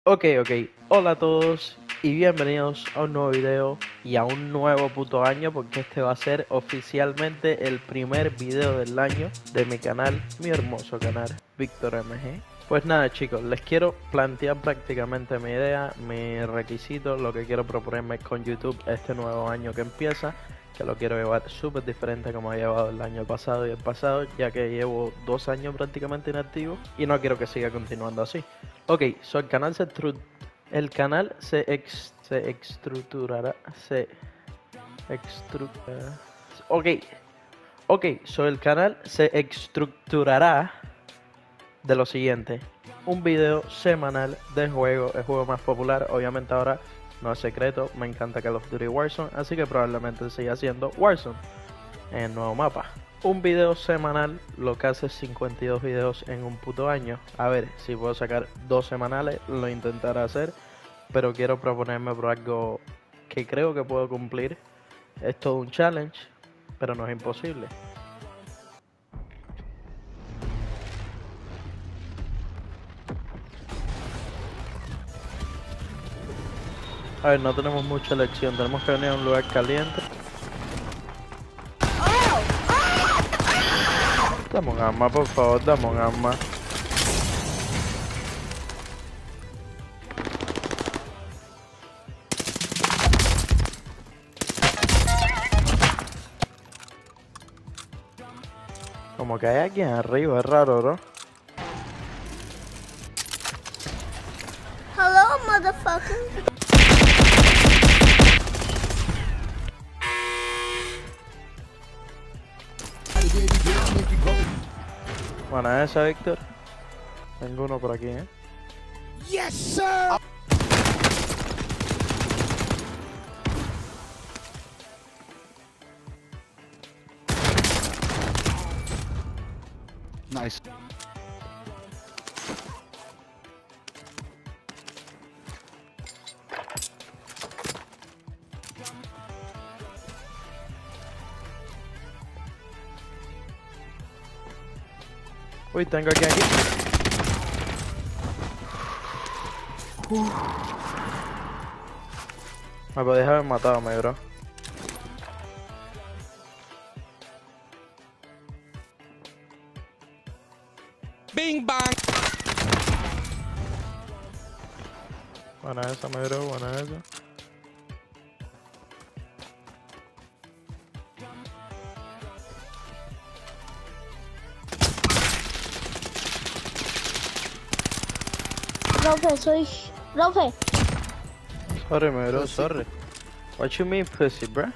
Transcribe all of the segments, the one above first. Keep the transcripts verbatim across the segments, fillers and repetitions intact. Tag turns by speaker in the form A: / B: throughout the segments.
A: Ok, ok, hola a todos y bienvenidos a un nuevo video y a un nuevo puto año, porque este va a ser oficialmente el primer video del año de mi canal, mi hermoso canal, Víctor M G. Pues nada chicos, les quiero plantear prácticamente mi idea, mis requisitos, lo que quiero proponerme con YouTube este nuevo año que empieza, que lo quiero llevar súper diferente como he llevado el año pasado y el pasado, ya que llevo dos años prácticamente inactivo y no quiero que siga continuando así. Ok, so el canal se el canal se, ex se estructurará, se estructurará, ok, ok, so el canal se estructurará de lo siguiente: un video semanal de juego, el juego más popular, obviamente ahora no es secreto, me encanta Call of Duty Warzone, así que probablemente siga siendo Warzone en el nuevo mapa. Un video semanal, lo que hace cincuenta y dos videos en un puto año. A ver, si puedo sacar dos semanales, lo intentaré hacer, pero quiero proponerme por algo que creo que puedo cumplir. Es todo un challenge, pero no es imposible. A ver, no tenemos mucha elección, tenemos que venir a un lugar caliente. Dame un arma, por favor, dame un arma. Como que hay alguien arriba, es raro, ¿no?
B: Hello, motherfucker.
A: Buena esa, Víctor. Tengo uno por aquí, ¿eh?
C: Yes, sir. Nice.
A: Uy, tengo aquí aquí. Uf. Me podías haber matado, me bro.
C: Bing bang.
A: Buena esa, me bro, buena esa.
B: Profe, soy... Profe.
A: Sorry, me bro, sorry. What you mean, pussy, bro?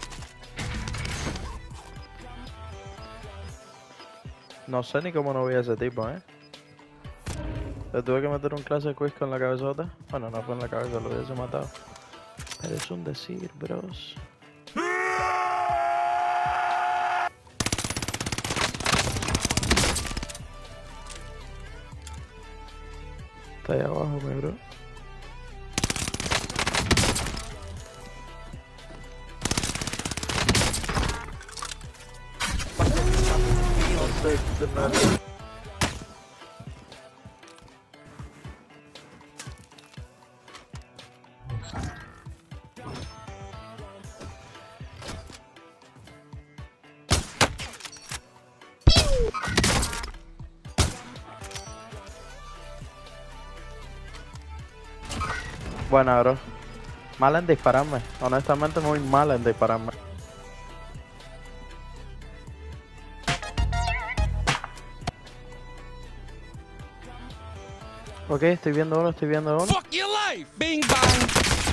A: No sé ni cómo no vi a ese tipo, eh. Le tuve que meter un clase de quiz con la cabezota. Bueno, no fue en la cabeza, lo hubiese matado. Pero es un decir, bros. Está ahí abajo, mi bro. No sé, qué nada. Bueno, bro. Mal en dispararme. Honestamente, muy mal en dispararme. Ok, estoy viendo uno, estoy viendo uno.
C: Fuck your life. Bing bang.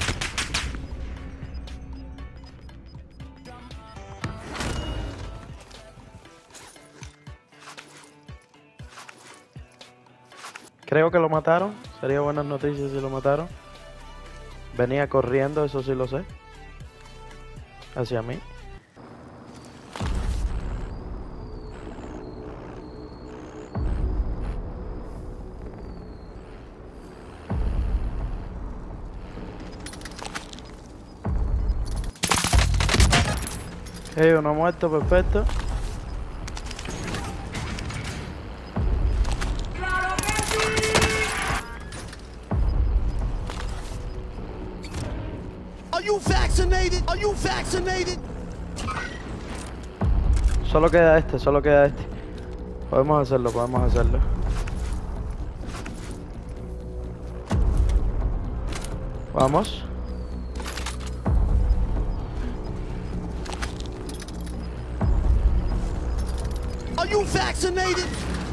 A: Creo que lo mataron. Sería buenas noticias si lo mataron. Venía corriendo, eso sí lo sé. Hacia mí. Hey, uno muerto, perfecto.
C: Are you vaccinated? Are you vaccinated?
A: Solo queda este, solo queda este. Podemos hacerlo, podemos hacerlo. Vamos.
C: Are you vaccinated?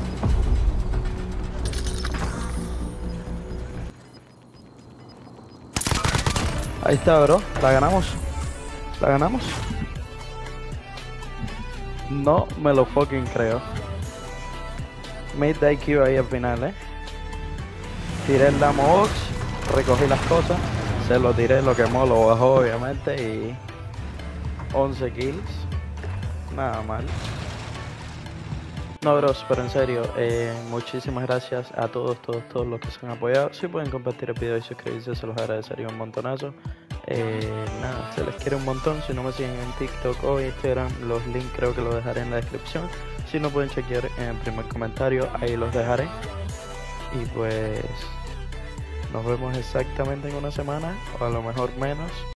A: Ahí está, bro. La ganamos. La ganamos. No me lo fucking creo. Made the I Q ahí al final, eh. Tiré el Damo Box, recogí las cosas, se lo tiré, lo quemó, lo bajó obviamente y once kills. Nada mal. No, bros, pero en serio, eh, muchísimas gracias a todos, todos, todos los que se han apoyado. Si pueden compartir el video y suscribirse, se los agradecería un montonazo. Eh, nada, se les quiere un montón. Si no me siguen en TikTok o Instagram, los links creo que los dejaré en la descripción. Si no, pueden chequear en el primer comentario, ahí los dejaré. Y pues nos vemos exactamente en una semana, o a lo mejor menos.